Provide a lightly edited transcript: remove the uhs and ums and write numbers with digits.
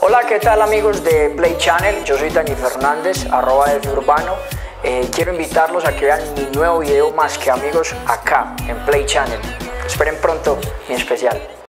Hola, ¿qué tal amigos de Play Channel? Yo soy Dani Fernández, @Urbano. Quiero invitarlos a que vean mi nuevo video Más que Amigos acá en Play Channel. Esperen pronto mi especial.